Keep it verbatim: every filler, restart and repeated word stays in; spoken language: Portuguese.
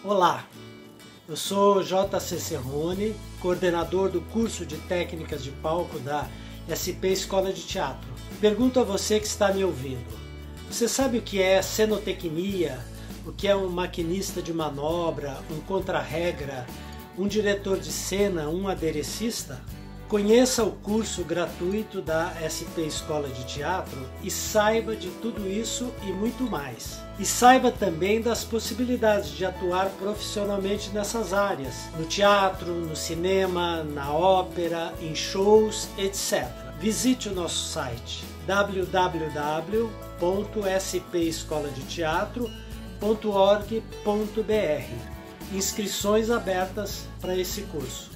Olá, eu sou J C Cerrone, coordenador do curso de técnicas de palco da S P Escola de Teatro. Pergunto a você que está me ouvindo, você sabe o que é cenotecnia, o que é um maquinista de manobra, um contra-regra, um diretor de cena, um aderecista? Conheça o curso gratuito da S P Escola de Teatro e saiba de tudo isso e muito mais. E saiba também das possibilidades de atuar profissionalmente nessas áreas, no teatro, no cinema, na ópera, em shows, etcétera. Visite o nosso site w w w ponto s p escola de teatro ponto org ponto b r. Inscrições abertas para esse curso.